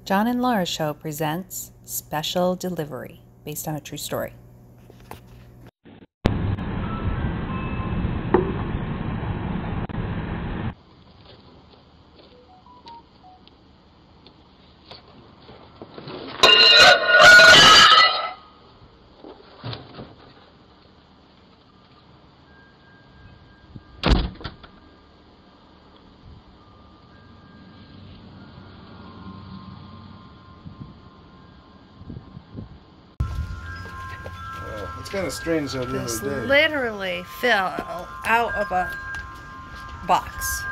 Jon and Laura Show presents Special Delivery, based on a true story. It's kind of strange how the This other day. literally fell out of a box.